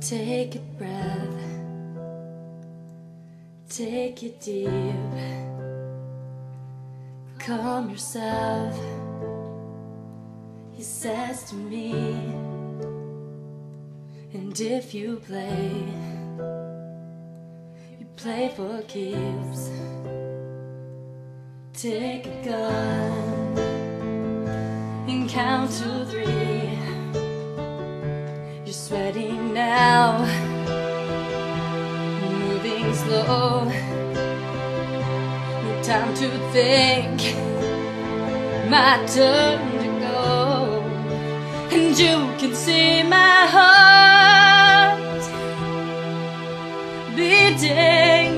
Take a breath, take it deep, calm yourself, he says to me. And if you play for keeps. Take a gun and count to 3. You're sweating now, moving slow. No time to think, my turn to go. And you can see my heart beating.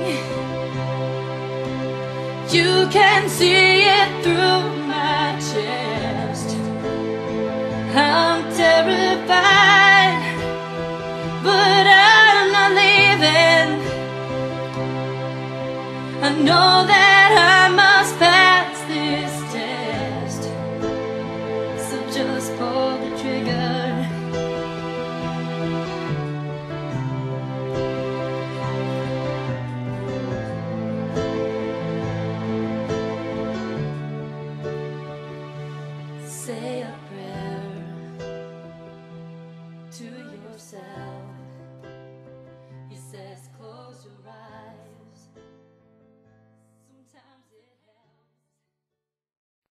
You can see it through my chest. I'm terrified, but I'm not leaving. I know that I must pass this test, so just pull the trigger. Say a prayer to yourself.